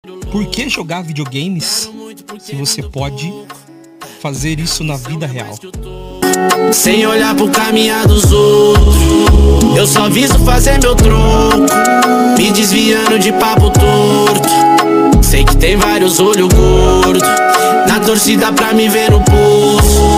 Por que jogar videogames se você pode fazer isso na vida real? Sem olhar pro caminhar dos outros, eu só viso fazer meu troco, me desviando de papo torto. Sei que tem vários olhos gordos na torcida pra me ver no poço.